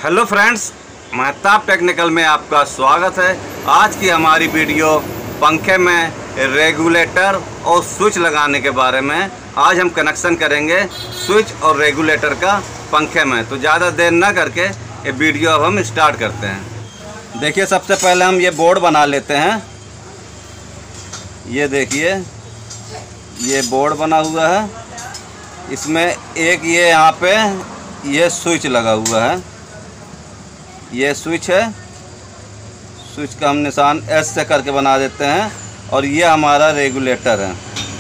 Hello friends, Mahtab technical में आपका स्वागत है। आज की हमारी वीडियो पंखे में रेगुलेटर और स्विच लगाने के बारे में। आज हम कनेक्शन करेंगे स्विच और रेगुलेटर का पंखे में। तो ज़्यादा देर ना करके ये वीडियो अब हम स्टार्ट करते हैं। देखिए, सबसे पहले हम ये बोर्ड बना लेते हैं। ये देखिए, ये बोर्ड बना हुआ है। इसमें एक ये यहाँ पे ये स्विच लगा हुआ है। ये स्विच है। स्विच का हम निशान एस से करके बना देते हैं। और ये हमारा रेगुलेटर है।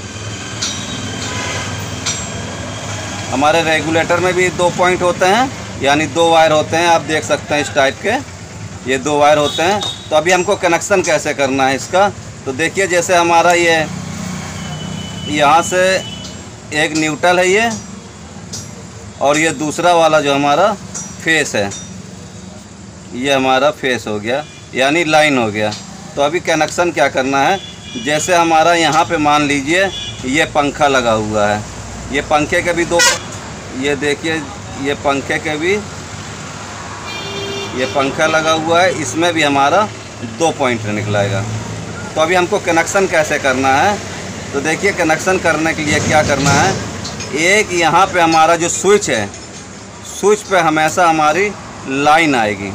हमारे रेगुलेटर में भी 2 पॉइंट होते हैं, यानी 2 वायर होते हैं। आप देख सकते हैं इस टाइप के ये 2 वायर होते हैं। तो अभी हमको कनेक्शन कैसे करना है इसका, तो देखिए, जैसे हमारा ये यहाँ से एक न्यूट्रल है ये, और ये दूसरा वाला जो हमारा फेस है, ये हमारा फेस हो गया, यानी लाइन हो गया। तो अभी कनेक्शन क्या करना है, जैसे हमारा यहाँ पे मान लीजिए ये पंखा लगा हुआ है। ये पंखे के भी 2, ये देखिए, ये पंखे के भी ये पंखा लगा हुआ है। इसमें भी हमारा 2 पॉइंट निकलाएगा। तो अभी हमको कनेक्शन कैसे करना है, तो देखिए, कनेक्शन करने के लिए क्या करना है, एक यहाँ पे हमारा जो स्विच है, स्विच पे हमेशा हमारी लाइन आएगी।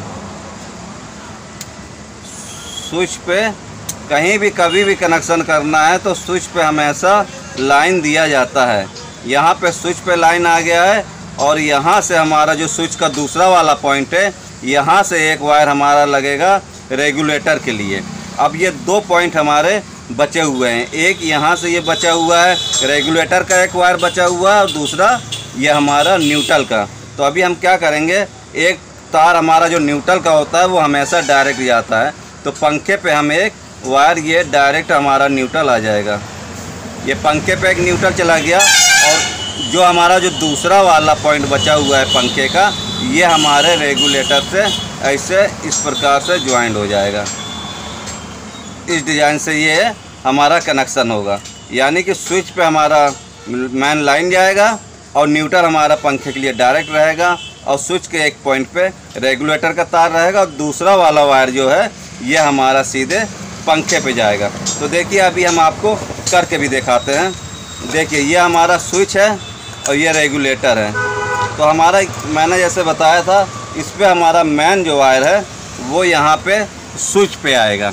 स्विच पे कहीं भी कभी भी कनेक्शन करना है तो स्विच पे हमेशा लाइन दिया जाता है। यहाँ पे स्विच पे लाइन आ गया है, और यहाँ से हमारा जो स्विच का दूसरा वाला पॉइंट है, यहाँ से एक वायर हमारा लगेगा रेगुलेटर के लिए। अब ये 2 पॉइंट हमारे बचे हुए हैं। एक यहाँ से ये बचा हुआ है, रेगुलेटर का एक वायर बचा हुआ है, और दूसरा ये हमारा न्यूट्रल का। तो अभी हम क्या करेंगे, एक तार हमारा जो न्यूट्रल का होता है वो हमेशा डायरेक्ट जाता है। तो पंखे पे हम एक वायर, ये डायरेक्ट हमारा न्यूट्रल आ जाएगा। ये पंखे पे एक न्यूट्रल चला गया, और जो हमारा जो दूसरा वाला पॉइंट बचा हुआ है पंखे का, ये हमारे रेगुलेटर से ऐसे इस प्रकार से ज्वाइंट हो जाएगा। इस डिज़ाइन से ये हमारा कनेक्शन होगा, यानी कि स्विच पे हमारा मेन लाइन जाएगा, और न्यूट्रल हमारा पंखे के लिए डायरेक्ट रहेगा, और स्विच के एक पॉइंट पे रेगुलेटर का तार रहेगा, और दूसरा वाला वायर जो है ये हमारा सीधे पंखे पे जाएगा। तो देखिए, अभी हम आपको करके भी दिखाते हैं। देखिए, ये हमारा स्विच है और ये रेगुलेटर है। तो हमारा, मैंने जैसे बताया था, इस पे हमारा मेन जो वायर है वो यहाँ पे स्विच पे आएगा।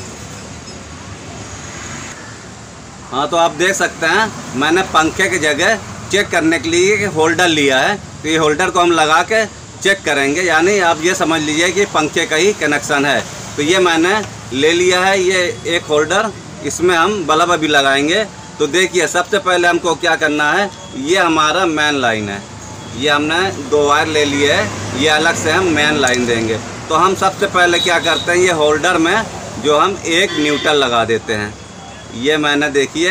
हाँ, तो आप देख सकते हैं, मैंने पंखे की जगह चेक करने के लिए होल्डर लिया है। तो ये होल्डर को हम लगा के चेक करेंगे, यानी आप ये समझ लीजिए कि पंखे का ही कनेक्शन है। तो ये मैंने ले लिया है, ये एक होल्डर, इसमें हम बल्ब अभी लगाएंगे। तो देखिए, सबसे पहले हमको क्या करना है, ये हमारा मेन लाइन है। ये हमने 2 वायर ले लिए है, ये अलग से हम मेन लाइन देंगे। तो हम सबसे पहले क्या करते हैं, ये होल्डर में जो हम एक न्यूट्रल लगा देते हैं। ये मैंने, देखिए,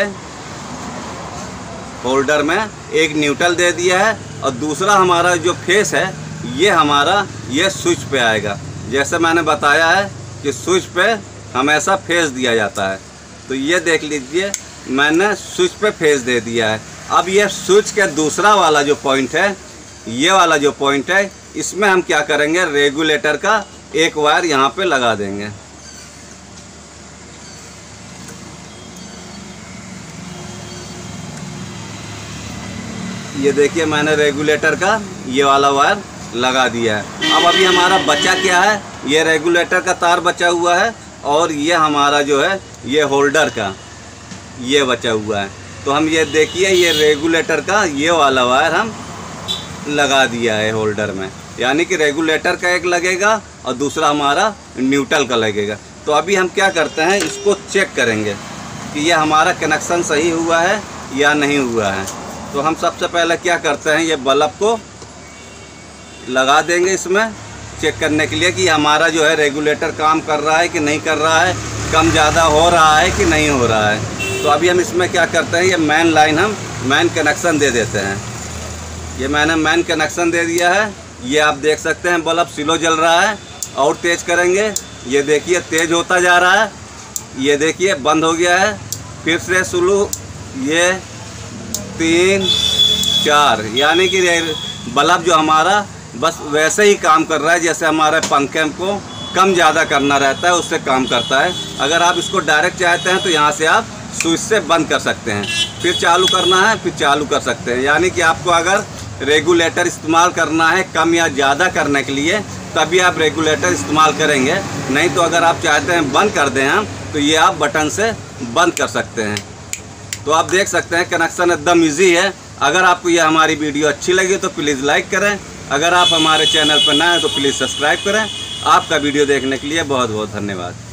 होल्डर में एक न्यूट्रल दे दिया है, और दूसरा हमारा जो फेस है ये हमारा ये स्विच पे आएगा। जैसे मैंने बताया है कि स्विच पे हमेशा फेस दिया जाता है। तो ये देख लीजिए, मैंने स्विच पे फेस दे दिया है। अब ये स्विच के दूसरा वाला जो पॉइंट है, ये वाला जो पॉइंट है, इसमें हम क्या करेंगे, रेगुलेटर का एक वायर यहाँ पे लगा देंगे। ये देखिए, मैंने रेगुलेटर का ये वाला वायर लगा दिया है। अब अभी हमारा बचा क्या है, ये रेगुलेटर का तार बचा हुआ है, और ये हमारा जो है ये होल्डर का ये बचा हुआ है। तो हम ये देखिए, ये रेगुलेटर का ये वाला वायर हम लगा दिया है होल्डर में, यानी कि रेगुलेटर का एक लगेगा और दूसरा हमारा न्यूट्रल का लगेगा। तो अभी हम क्या करते हैं, इसको चेक करेंगे कि ये हमारा कनेक्शन सही हुआ है या नहीं हुआ है। तो हम सबसे पहले क्या करते हैं, ये बल्ब को लगा देंगे इसमें, चेक करने के लिए कि हमारा जो है रेगुलेटर काम कर रहा है कि नहीं कर रहा है, कम ज़्यादा हो रहा है कि नहीं हो रहा है। तो अभी हम इसमें क्या करते हैं, ये मेन लाइन हम मेन कनेक्शन दे देते हैं। ये मैंने मेन कनेक्शन दे दिया है। ये आप देख सकते हैं, बल्ब स्लो जल रहा है। और तेज़ करेंगे, ये देखिए तेज़ होता जा रहा है। ये देखिए बंद हो गया है, फिर से स्लो, ये 3 4, यानी कि बल्ब जो हमारा बस वैसे ही काम कर रहा है जैसे हमारे पंखे को कम ज़्यादा करना रहता है, उससे काम करता है। अगर आप इसको डायरेक्ट चाहते हैं तो यहाँ से आप स्विच से बंद कर सकते हैं, फिर चालू करना है, फिर चालू कर सकते हैं। यानी कि आपको अगर रेगुलेटर इस्तेमाल करना है कम या ज़्यादा करने के लिए, तभी आप रेगुलेटर इस्तेमाल करेंगे। नहीं तो अगर आप चाहते हैं बंद कर दें हम, तो ये आप बटन से बंद कर सकते हैं। तो आप देख सकते हैं कनेक्शन एकदम ईजी है। अगर आपको ये हमारी वीडियो अच्छी लगी तो प्लीज़ लाइक करें। अगर आप हमारे चैनल पर नए हैं तो प्लीज़ सब्सक्राइब करें। आपका वीडियो देखने के लिए बहुत बहुत धन्यवाद।